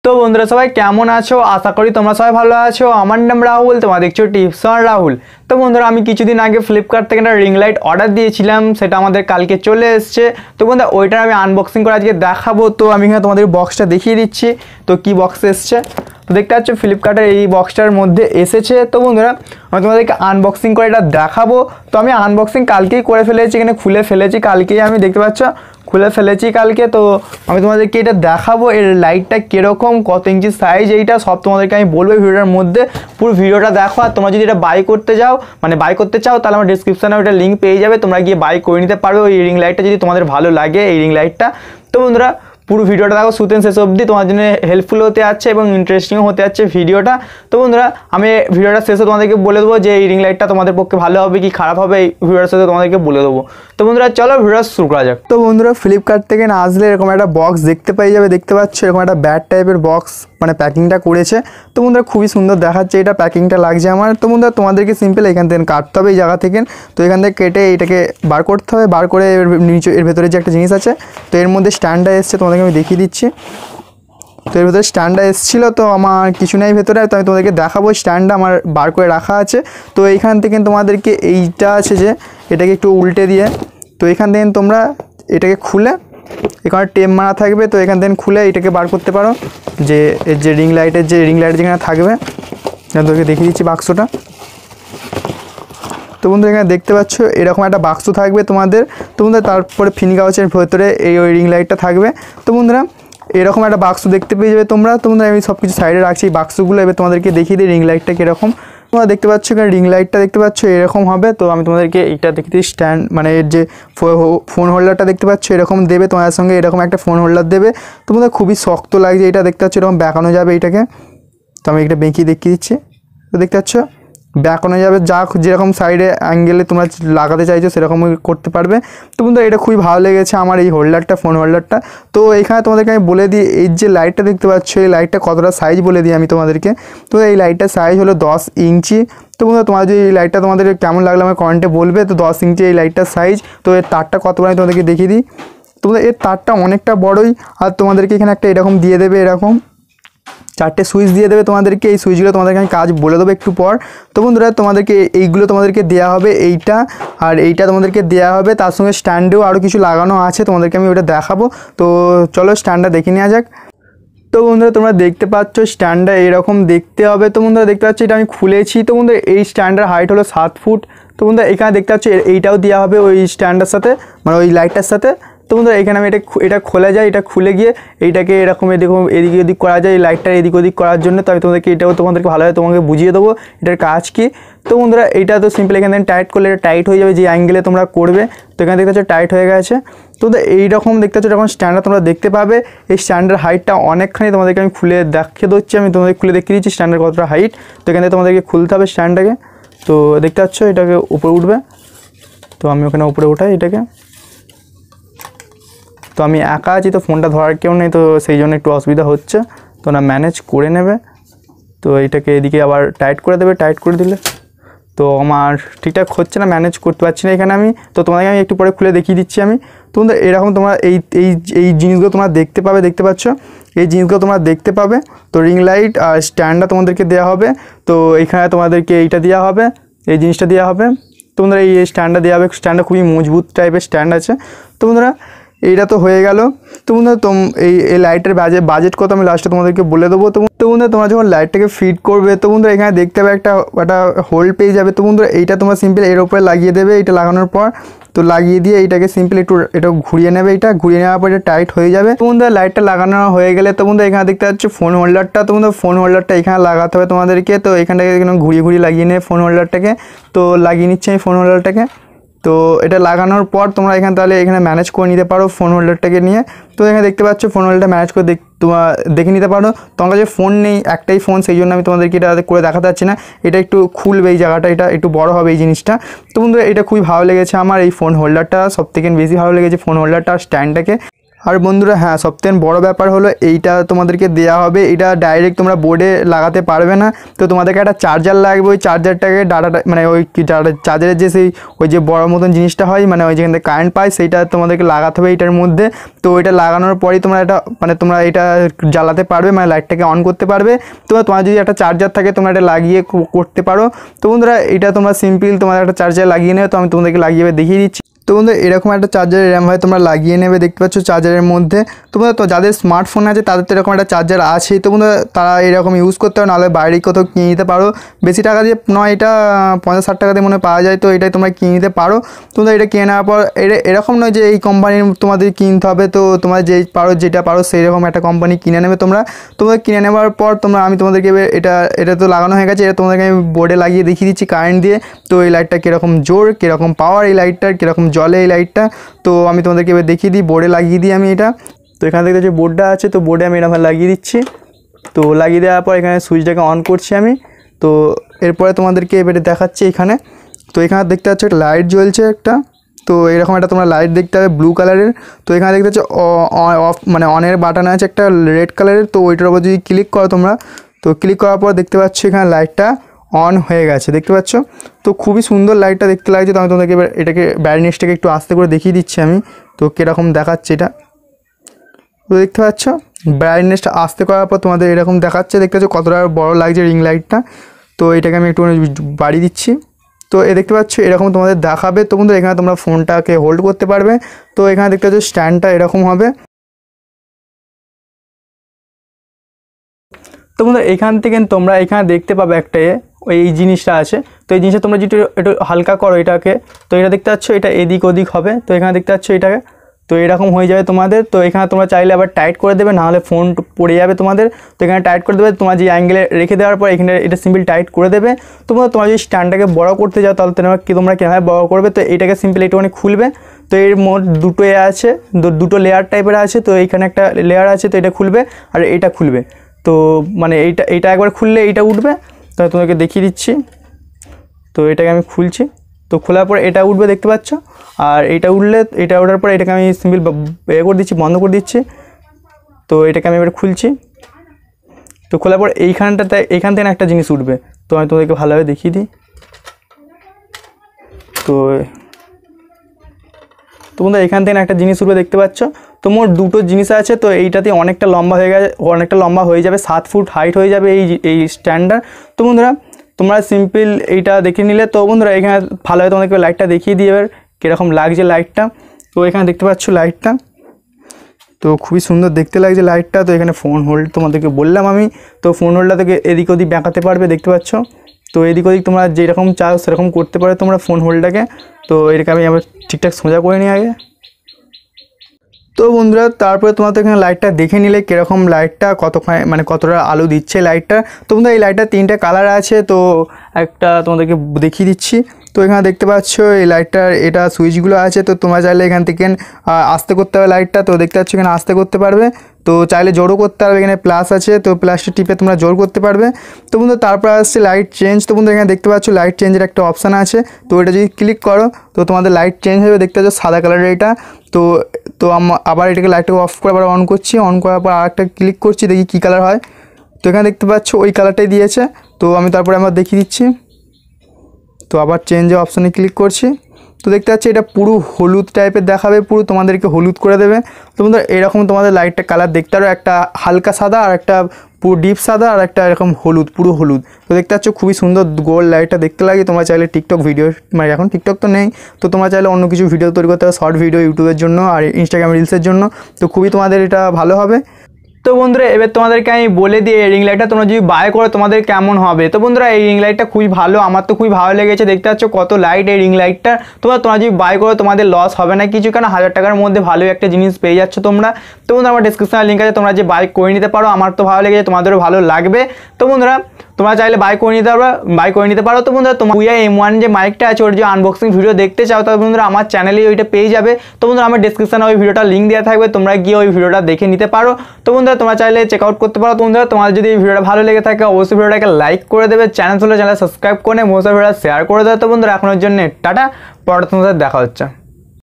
তো বন্ধুরা সবাই কেমন আছো? আশা করি তোমরা সবাই ভালো আছো। আমার নাম রাহুল, তোমরা দেখছো টিপস অন রাহুল। তো বন্ধুরা আমি কিছুদিন আগে ফ্লিপকার্ট থেকে একটা রিং লাইট অর্ডার দিয়েছিলাম, সেটা আমাদের কালকে চলে এসছে। তো বন্ধুরা ওইটার আমি আনবক্সিং করে আজকে দেখাবো। তো আমি এখানে তোমাদের বক্সটা দেখিয়ে দিচ্ছি তো কি বক্স এসছে। তো দেখতে পাচ্ছ ফ্লিপকার্টের এই বক্সটার মধ্যে এসেছে। তো বন্ধুরা আমি তোমাদেরকে আনবক্সিং করে এটা দেখাবো। তো আমি আনবক্সিং কালকেই করে ফেলেছি, এখানে খুলে ফেলেছি কালকেই, আমি দেখতে পাচ্ছ খুলে ফেলেছি কালকে। তো আমি তোমাদেরকে এটা দেখাবো, এর লাইটটা কীরকম, কত ইঞ্চি সাইজ, এইটা সব তোমাদেরকে আমি বলবো ভিডিওটার মধ্যে। পুরো ভিডিওটা দেখো। আর তোমরা যদি এটা বাই করতে যাও, মানে বাই করতে চাও, তাহলে আমার ডিসক্রিপশানে ওইটা লিঙ্ক পেয়ে যাবে, তোমরা গিয়ে বাই করে নিতে পারবে ওই রিং লাইটটা যদি তোমাদের ভালো লাগে এই রিং লাইটটা। তো বন্ধুরা পুরো ভিডিওটা দেখো শুরু থেকে শেষ অবধি, তোমার জন্য হেল্পফুল হতে যাচ্ছে এবং ইন্টারেস্টিংও হতে যাচ্ছে ভিডিওটা। তো বন্ধুরা আমি ভিডিওটা শেষে তোমাদেরকে বলে দেবো যে এই রিং লাইটটা তোমাদের পক্ষে ভালো হবে কি খারাপ হবে, এই ভিডিওটার সাথে তোমাদেরকে বলে দেবো। তো বন্ধুরা চলো ভিডিওটা শুরু করা যাক। তো বন্ধুরা ফ্লিপকার্ট থেকে না আসলে এরকম একটা বক্স দেখতে পেয়ে যাবে, দেখতে পাচ্ছ এরকম একটা ব্যাড টাইপের বক্স, মানে প্যাকিংটা করেছে। তো বন্ধুরা খুবই সুন্দর দেখাচ্ছে, এটা প্যাকিংটা লাগছে আমার। তো বন্ধুরা তোমাদেরকে সিম্পল এখান থেকে কাটতে হবে এই জায়গা থেকে। তো এখান থেকে কেটে এইটাকে বার করতে হবে, বার করে নিচে এর ভেতরে যে একটা জিনিস আছে, তো এর মধ্যে স্ট্যান্ডটা এসছে, তোমাদেরকে আমি দেখিয়ে দিচ্ছি। তো এর ভেতরে স্ট্যান্ডটা এসেছিলো, তো আমার কিছু নেই ভেতরে, তো আমি তোমাদেরকে দেখাবো। স্ট্যান্ডটা আমার বার করে রাখা আছে। তো এইখান থেকে তোমাদেরকে এইটা আছে যে এটাকে একটু উল্টে দিয়ে, তো এখান থেকে তোমরা এটাকে খুলে, এখানে টেপ মারা থাকবে, তো এখান থেকে খুলে এটাকে বার করতে পারো। যে এর যে রিং লাইটের যেখানে থাকবে, তোমাদেরকে দেখিয়ে দিচ্ছি বাক্সটা। তো বন্ধুরা এখানে দেখতে পাচ্ছ এরকম একটা বাক্স থাকবে তোমাদের। তো বন্ধুরা তারপরে ফিনি কাগজের ভেতরে ওই রিং লাইটটা থাকবে। তো বন্ধুরা এরকম একটা বাক্স দেখতে পেয়ে যাবে তোমরা। তো বন্ধুরা আমি সব কিছু সাইডে রাখছি এই বাক্সগুলো, এবার তোমাদেরকে দেখিয়ে দিই রিং লাইটটা কীরকম। তোমরা দেখতে পাচ্ছ এখানে রিং লাইটটা দেখতে পাচ্ছ এরকম হবে। তো আমি তোমাদেরকে এইটা দেখতে দিই, স্ট্যান্ড মানে এর যে ফোন হোল্ডারটা দেখতে পাচ্ছ এরকম দেবে, তোমাদের সঙ্গে এরকম একটা ফোন হোল্ডার দেবে। তো বন্ধুরা খুবই শক্ত লাগছে এটা, দেখতে পাচ্ছ এরকম বেঁকানো যাবে এইটাকে। তো আমি এটা বেঁকিয়ে দেখিয়ে দিচ্ছি। তো দেখতে পাচ্ছ ব্যাকানো যাবে, যেরকম সাইডে অ্যাঙ্গেলে তোমরা লাগাতে চাইছো সেরকমই করতে পারবে। তো বন্ধুরা এটা খুবই ভালো লেগেছে আমার এই হোল্ডারটা, ফোন হোল্ডারটা। তো এখানে তোমাদেরকে আমি বলে দিই এই যে লাইটটা দেখতে পাচ্ছ এই লাইটটা কতটা সাইজ বলে দিই আমি তোমাদেরকে। তো এই লাইটটার সাইজ হলো 10 ইঞ্চি। তো বন্ধুরা তোমার যদি এই লাইটটা তোমাদের কেমন লাগলো আমার কমেন্টে বলবে। তো 10 ইঞ্চি এই লাইটটার সাইজ। তো এর তারটা কত বড় আমি তোমাদেরকে দেখিয়ে দিই। তোমাদের এর তারটা অনেকটা বড়ই। আর তোমাদেরকে এখানে একটা এরকম দিয়ে দেবে, এরকম 4টে সুইচ দিয়ে দেবে তোমাদেরকে। এই সুইচগুলো তোমাদেরকে আমি কাজ বলে দেবো একটু পর। তো বন্ধুরা তোমাদেরকে এইগুলো তোমাদেরকে দেওয়া হবে, এইটা আর এইটা তোমাদেরকে দেওয়া হবে। তার সঙ্গে স্ট্যান্ডেও আরও কিছু লাগানো আছে, তোমাদেরকে আমি ওটা দেখাবো। তো চলো স্ট্যান্ডটা দেখে নেওয়া যাক। তো বন্ধুরা তোমরা দেখতে পাচ্ছ স্ট্যান্ডটা এরকম দেখতে হবে। তো বন্ধুরা দেখতে পাচ্ছ এটা আমি খুলেছি। তো বন্ধুরা এই স্ট্যান্ডের হাইট হলো 7 ফুট। তো বন্ধুরা এখানে দেখতে পাচ্ছ এইটাও দেওয়া হবে ওই স্ট্যান্ডের সাথে, মানে ওই লাইটটার সাথে। তো বন্ধুরা এখানে আমি এটা খোলা যায়, এটা খুলে গিয়ে এইটাকে এরকম এদিকে ওদিক করা যায়, এই লাইটটা এদিক ওদিক করার জন্য। তো আমি তোমাদেরকে ভালোভাবে তোমাকে বুঝিয়ে দেবো এটার কাজ কী। তো বন্ধুরা এইটা তো সিম্পল এখানে টাইট করলে এটা টাইট হয়ে যাবে যে অ্যাঙ্গেলে তোমরা করবে। তো এখানে দেখতে পাচ্ছ টাইট হয়ে গেছে। তো এইরকম দেখতে পাচ্ছ যখন স্ট্যান্ডটা তোমরা দেখতে পাবে, এই স্ট্যান্ডের হাইটটা অনেকখানি তোমাদেরকে আমি খুলে দেখিয়ে দিচ্ছি। আমি তোমাদের খুলে দেখিয়ে দিচ্ছি স্ট্যান্ডের কতটা হাইট। তো এখানে তোমাদেরকে খুলতে হবে স্ট্যান্ডটাকে। তো দেখতে পাচ্ছ এটাকে উপরে উঠবে। তো আমি ওখানে উপরে উঠাই এটাকে। তো আমি একা আছি, তো ফোনটা ধরার কেউ নেই, তো সেই জন্য একটু অসুবিধা হচ্ছে। তো না ম্যানেজ করে নেবে। তো এইটাকে এদিকে আবার টাইট করে দেবে, টাইট করে দিলে তো আমার ঠিকঠাক হচ্ছে না, ম্যানেজ করতে পারছি না এখানে আমি। তো তোমাকে আমি একটু পরে খুলে দেখিয়ে দিচ্ছি আমি। তোমাদের এরকম তোমরা এই জিনিসগুলো তোমরা দেখতে পাবে, দেখতে পাচ্ছ এই জিনিসগুলো তোমরা দেখতে পাবে। তো রিং লাইট আর স্ট্যান্ডটা তোমাদেরকে দেওয়া হবে। তো এইখানে তোমাদেরকে এইটা দেওয়া হবে, এই জিনিসটা দেওয়া হবে। তো বন্ধুরা এই স্ট্যান্ডটা দেওয়া হবে, স্ট্যান্ডটা খুবই মজবুত টাইপের স্ট্যান্ড আছে। তো বন্ধুরা এইটা তো হয়ে গেল। তো বন্ধুরা এই লাইটের বাজেট কত আমি লাস্টে তোমাদেরকে বলে দেবো। তো বন্ধুরা তোমরা যখন লাইটটাকে ফিট করবে, তো বন্ধুরা এখানে দেখতে হবে একটা হোল পেয়ে যাবে। তো বন্ধুরা এইটা তোমরা সিম্পল এর উপরে লাগিয়ে দেবে। এইটা লাগানোর পর তো লাগিয়ে দিয়ে এইটাকে সিম্পল এটা ঘুরিয়ে নেবে। এটা ঘুরিয়ে নেওয়ার পর এটা টাইট হয়ে যাবে। তো বন্ধুরা লাইটটা লাগানো হয়ে গেলে, তো বন্ধুরা এখানে দেখতে পাচ্ছ ফোন হোল্ডারটা। তো বন্ধুরা ফোন হোল্ডারটা এখানে লাগাতে হবে তোমাদেরকে। তো এখানটাকে ঘুরিয়ে লাগিয়ে নেবে ফোন হোল্ডারটাকে। তো লাগিয়ে নিচ্ছে আমি ফোন হোল্ডারটাকে। তো এটা লাগানোর পর তোমরা তাহলে এখানে ম্যানেজ করে নিতে পারো ফোন হোল্ডারটাকে নিয়ে। তো এখানে দেখতে পাচ্ছ ফোন হোল্ডারটা ম্যানেজ করে তোমরা দেখে নিতে পারো। তোমার কাছে ফোন নেই, একটাই ফোন, সেই জন্য আমি তোমাদেরকে এটা করে দেখাতে পারছি না। এটা একটু খুলবে এই জায়গাটা, এটা একটু বড় হবে এই জিনিসটা। তো বন্ধুরা এটা খুবই ভালো লেগেছে আমার এই ফোন হোল্ডারটা, সবথেকে বেশি ভালো লেগেছে ফোন হোল্ডারটা আর স্ট্যান্ডটাকে। আর বন্ধুরা হ্যাঁ, সবথেকে বড় ব্যাপার হলো এইটা তোমাদেরকে দেওয়া হবে, এটা ডাইরেক্ট তোমরা বোর্ডে লাগাতে পারবে না। তো তোমাদেরকে একটা চার্জার লাগবে, ওই চার্জারটাকে ডাটাটা মানে ওই চার্জারের যে সেই ওই যে বড় মতন জিনিসটা হয়, মানে ওই যেখান থেকে কারেন্ট পায়, সেইটা তোমাদেরকে লাগাতে হবে এইটার মধ্যে। তো এটা লাগানোর পরেই তোমরা এটা মানে তোমরা এটা জ্বালাতে পারবে, মানে লাইটটাকে অন করতে পারবে। তোমার যদি একটা চার্জার থাকে তোমরা এটা লাগিয়ে করতে পারো। তো বন্ধুরা এটা তোমরা সিম্পল তোমাদের একটা চার্জার লাগিয়ে নেবে, তো আমি তোমাদেরকে লাগিয়ে দেখিয়ে দিচ্ছি। তো বন্ধুরা এরকম একটা চার্জারের র্যাম হয় তোমরা লাগিয়ে নেবে, দেখতে পাচ্ছ চার্জারের মধ্যে। তোমরা তো যাদের স্মার্টফোন আছে তাদের তো এরকম একটা চার্জার আছেই, তো বন্ধুরা তারা এরকম ইউজ করতে পারো, নাহলে বাইরে কোথাও কিনে নিতে পারো। বেশি টাকা দিয়ে নয়, এটা 50-60 টাকা দিয়ে মনে পাওয়া যায়, তো এটাই তোমরা কিনে নিতে পারো। তোমরা এটা কিনে নেওয়ার পর এরকম নয় যে এই কোম্পানির তোমাদের কিনতে হবে, তো তোমরা যেটা পারো সেই রকম একটা কোম্পানি কিনে নেবে। তোমরা কিনে নেওয়ার পর আমি তোমাদেরকে এটা তো লাগানো হয়ে গেছে, এটা তোমাদেরকে আমি বোর্ডে লাগিয়ে দেখিয়ে দিচ্ছি কারেন্ট দিয়ে। তো এই লাইটটা কীরকম জোর, কীরকম পাওয়ার, এই লাইটটার কীরকম জলে এই লাইটটা, তো আমি তোমাদেরকে এবার দেখিয়ে দিই, বোর্ডে লাগিয়ে দিই আমি এটা। তো এখান থেকে যে বোর্ডটা আছে, তো বোর্ডে আমি এরকম লাগিয়ে দিচ্ছি। তো লাগিয়ে দেওয়ার পর এখানে সুইচটাকে অন করছি আমি। তো এরপরে তোমাদেরকে এবারে দেখাচ্ছি এখানে। তো এখানে দেখতে পাচ্ছ একটা লাইট জ্বলছে একটা, তো এরকম একটা তোমরা লাইট দেখতে হবে ব্লু কালারের। তো এখানে দেখতে পাচ্ছ অফ মানে অনের বাটন আছে একটা রেড কালারের, তো ওইটার উপর যদি ক্লিক করো তোমরা, তো ক্লিক করার পর দেখতে পাচ্ছ এখানে লাইটটা অন হয়ে গেছে, দেখতে পাচ্ছ। তো খুবই সুন্দর লাইটটা দেখতে লাগছে। তো আমি তোমাদেরকে এবার এটাকে ব্রাইটনেসটাকে একটু আস্তে করে দেখিয়ে দিচ্ছি আমি, তো কীরকম দেখাচ্ছে এটা। তো দেখতে পাচ্ছ ব্রাইটনেসটা আস্তে করার পর তোমাদের এরকম দেখাচ্ছে, দেখতে পাচ্ছ কতটা বড় লাগছে রিং লাইটটা। তো এটাকে আমি একটু বাড়িয়ে দিচ্ছি। তো দেখতে পাচ্ছ এরকম তোমাদের দেখাবে। তো বন্ধুরা এখানে তোমরা ফোনটাকে হোল্ড করতে পারবে। তো এখানে দেখতে পাচ্ছ স্ট্যান্ডটা এরকম হবে। তো বন্ধুরা এখান থেকে তোমরা এখানে দেখতে পাবে একটা এই জিনিসটা আছে। তো এই জিনিসটা তোমরা যেটা একটু হালকা করো এটাকে, তো এটা দেখতে পাচ্ছ এটা এদিক ওদিক হবে। তো এখানে দেখতে পাচ্ছ এটাকে, তো এরকম হয়ে যাবে তোমাদের। তো এখানে তোমরা চাইলে আবার টাইট করে দেবে, নাহলে ফোন পড়ে যাবে তোমাদের। তো এখানে টাইট করে দেবে, তোমার যে অ্যাঙ্গেলে রেখে দেওয়ার পর এখানে এটা সিম্পল টাইট করে দেবে। তোমার যদি স্ট্যান্ডটাকে বড় করতে যাও তাহলে তোমরা কীভাবে বড় করবে, তো এটাকে সিম্পল একটুখানি খুলবে। তো এর মোট দুটো আছে, দুটো লেয়ার টাইপের আছে। তো এইখানে একটা লেয়ার আছে, তো এটা খুলবে আর এটা খুলবে। তো মানে এইটা একবার খুললে এইটা উঠবে। তো তোমাকে দেখিয়ে দিচ্ছি। তো এটাকে আমি খুলছি, তো খোলার পর এটা উঠবে দেখতে পাচ্ছ। আর এটা ওঠার পর এটাকে আমি সিম্পল করে দিচ্ছি, বন্ধ করে দিচ্ছি। তো এটাকে আমি এবার খুলছি। তো খোলার পর এখান থেকে একটা জিনিস উঠবে। তো আমি তোমাদেরকে ভালোভাবে দেখিয়ে দিই। তো বন্ধুরা এখান থেকে একটা জিনিস উঠবে দেখতে পাচ্ছ। তো মোট দুটো জিনিস আছে। তো এইটাতে অনেকটা লম্বা হয়ে যাবে, 7 ফুট হাইট হয়ে যাবে এই স্ট্যান্ডার। তো বন্ধুরা তোমরা সিম্পল এইটা দেখে নিলে। তো বন্ধুরা এখানে ভালোভাবে তোমাদেরকে লাইটটা দেখিয়ে দিই এবার কীরকম লাগছে লাইটটা। তো এখানে দেখতে পাচ্ছ লাইটটা, তো খুবই সুন্দর দেখতে লাগছে লাইটটা। তো এখানে ফোন হোল্ড তোমাদেরকে বললাম আমি। তো ফোন হোল্ডটা থেকে এদিক ওদিক বাঁকাতে পারবে, দেখতে পাচ্ছ। তো এদিক ওদিক তোমরা যেরকম চাও সেরকম করতে পারো তোমরা ফোন হোল্ডটাকে। তো এটাকে আমি আবার ঠিকঠাক সোজা করে নিই আগে। তো বন্ধুরা তারপরে তোমাদের এখানে লাইটটা দেখে নিলে কীরকম লাইটটা কতটা আলো দিচ্ছে লাইটটা। তো বন্ধুরা এই লাইটটা 3টে কালার আছে। তো একটা তোমাদেরকে দেখিয়ে দিচ্ছি। তো এখানে দেখতে পাচ্ছ এই লাইটটার এটা সুইচগুলো আছে। তো তোমরা চাইলে এখান থেকে আস্তে করতে হবে লাইটটা। তো দেখতে পাচ্ছ এখানে আস্তে করতে পারবে। তো চাইলে জোরও করতে পারবে, এখানে প্লাস আছে। তো প্লাসটা টিপে তোমরা জোর করতে পারবে। তো বন্ধুরা তারপর আসছে লাইট চেঞ্জ। তো বন্ধুরা এখানে দেখতে পাচ্ছ লাইট চেঞ্জের একটা অপশান আছে। তো এটা যদি ক্লিক করো তো তোমাদের লাইট চেঞ্জ হবে, দেখতে পাচ্ছ সাদা কালারের এটা। তো আবার এটাকে লাইটটাকে অফ করে আবার অন করছি, অন করার পর আরেকটা ক্লিক করছি, দেখি কী কালার হয়। তো এখানে দেখতে পাচ্ছ ওই কালারটাই দিয়েছে। তো আমি তারপরে আমার দেখিয়ে দিচ্ছি। তো আবার চেঞ্জের অপশানে ক্লিক করছি। তো দেখতে পাচ্ছি এটা পুরো হলুদ টাইপের দেখাবে, পুরো তোমাদেরকে হলুদ করে দেবে। তো বন্ধুরা এরকম তোমাদের লাইটটা কালার দেখতে পারো, একটা হালকা সাদা আর একটা পুরো ডিপ সাদা আর একটা এরকম হলুদ, পুরো হলুদ। তো দেখতে পাচ্ছ খুবই সুন্দর গোল লাইটটা দেখতে লাগে। তোমরা চাইলে টিকটক ভিডিও, মানে এখন টিকটক তো নেই, তো তোমরা চাইলে অন্য কিছু ভিডিও তৈরি করতে হবে, শর্ট ভিডিও ইউটিউবের জন্য আর ইনস্টাগ্রাম রিলসের জন্য। তো খুবই তোমাদের এটা ভালো হবে। তো বন্ধুরা এবার তোমাদেরকে আমি বলে দিই এই রিং লাইটটা তোমরা যদি বাই করো তোমাদের কেমন হবে। তো বন্ধুরা এই রিং লাইটটা খুবই ভালো, আমার তো খুবই ভালো লেগেছে। দেখতে পাচ্ছ কত লাইট এই রিং লাইটটা। তোমরা যদি বাই করো তোমাদের লস হবে না কিছু, কারণ 1000 টাকার মধ্যে ভালো একটা জিনিস পেয়ে যাচ্ছ তোমরা। তো বন্ধুরা আমার ডেসক্রিপশনে লিঙ্ক আছে, তোমরা যে বাই করে নিতে পারো। আমার তো ভালো লেগেছে, তোমাদেরও ভালো লাগবে। তো বন্ধুরা তোমরা চাইলে বাই করে নিতে পারো। তো বন্ধুরা তোমার M1 যে মাইকটা আছে ওর যে আনবক্সিং ভিডিও দেখতে চাও তাহলে বন্ধুরা আমার চ্যানেলেই ওইটা পেয়ে যাবে। তো বন্ধুরা আমার ডেসক্রিপশনে ওই ভিডিওটা লিঙ্ক দেওয়া থাকবে, তোমরা গিয়ে ওই ভিডিওটা দেখে নিতে পারো। তো বন্ধুরা তোমরা চাইলে চেক আউট করতে পারো। বন্ধুরা তোমাদের যদি এই ভিডিওটা ভালো লেগে থাকে অবশ্যই ভিডিওটাকে লাইক করে দেবে, চ্যানেল সাবস্ক্রাইব করে মোস্ট ভিডিওটা শেয়ার করে দেবে। তো বন্ধুরা এখনের জন্য টাটা, পরে তোমাদের দেখা হচ্ছে।